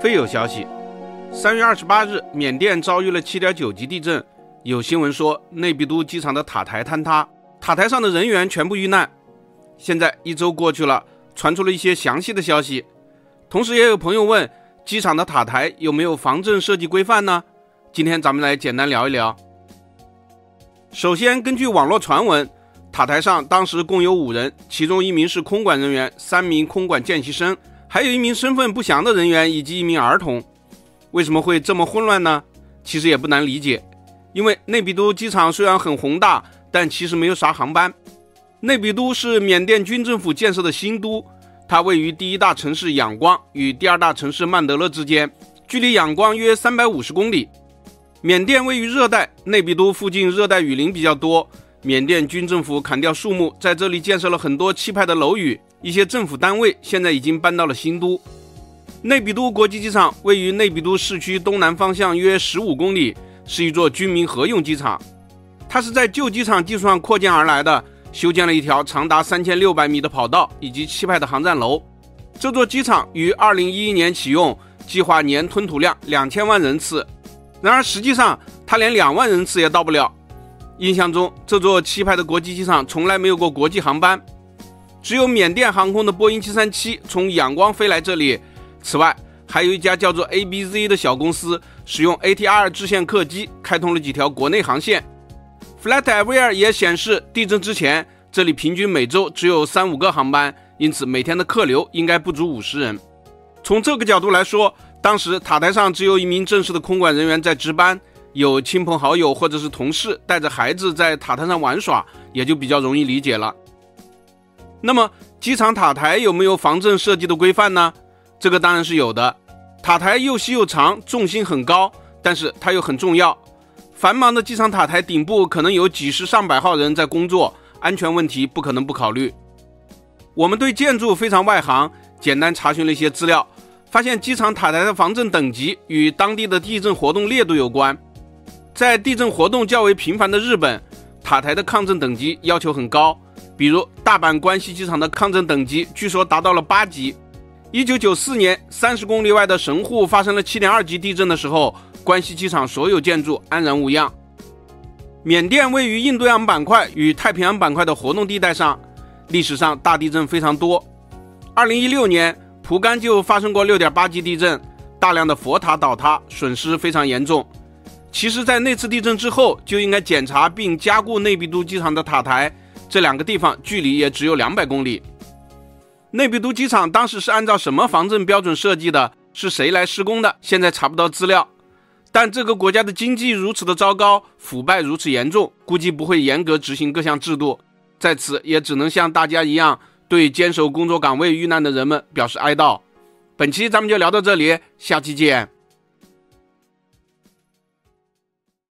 非有消息，3月28日，缅甸遭遇了7.9级地震，有新闻说内比都机场的塔台坍塌，塔台上的人员全部遇难。现在1周过去了，传出了一些详细的消息。同时也有朋友问，机场的塔台有没有防震设计规范呢？今天咱们来简单聊一聊。首先，根据网络传闻，塔台上当时共有5人，其中1名是空管人员，3名空管见习生，还有1名身份不详的人员以及1名儿童。为什么会这么混乱呢？其实也不难理解，因为内比都机场虽然很宏大，但其实没有啥航班。内比都是缅甸军政府建设的新都，它位于第1大城市仰光与第2大城市曼德勒之间，距离仰光约350公里。缅甸位于热带，内比都附近热带雨林比较多，缅甸军政府砍掉树木，在这里建设了很多气派的楼宇，一些政府单位现在已经搬到了新都。内比都国际机场位于内比都市区东南方向约15公里，是一座军民合用机场。它是在旧机场基础上扩建而来的，修建了一条长达3600米的跑道以及气派的航站楼。这座机场于2011年启用，计划年吞吐量2000万人次，然而实际上它连2万人次也到不了。印象中，这座气派的国际机场从来没有过国际航班，只有缅甸航空的波音737从仰光飞来这里。此外，还有一家叫做 ABZ 的小公司使用 ATR 支线客机开通了几条国内航线。FlightAware 也显示，地震之前这里平均每周只有3-5个航班，因此每天的客流应该不足50人。从这个角度来说，当时塔台上只有1名正式的空管人员在值班，有亲朋好友或者是同事带着孩子在塔台上玩耍，也就比较容易理解了。那么机场塔台有没有防震设计的规范呢？这个当然是有的。塔台又细又长，重心很高，但是它又很重要。繁忙的机场塔台顶部可能有几十上百号人在工作，安全问题不可能不考虑。我们对建筑非常外行，简单查询了一些资料，发现机场塔台的防震等级与当地的地震活动烈度有关。在地震活动较为频繁的日本，塔台的抗震等级要求很高，比如大阪关西机场的抗震等级据说达到了8级。1994年30公里外的神户发生了7.2级地震的时候，关西机场所有建筑安然无恙。缅甸位于印度洋板块与太平洋板块的活动地带上，历史上大地震非常多。2016年蒲甘就发生过6.8级地震，大量的佛塔倒塌，损失非常严重。其实在那次地震之后就应该检查并加固内比都机场的塔台，这2个地方距离也只有200公里。内比都机场当时是按照什么防震标准设计的？是谁来施工的？现在查不到资料。但这个国家的经济如此的糟糕，腐败如此严重，估计不会严格执行各项制度。在此也只能像大家一样，对坚守工作岗位遇难的人们表示哀悼。本期咱们就聊到这里，下期见。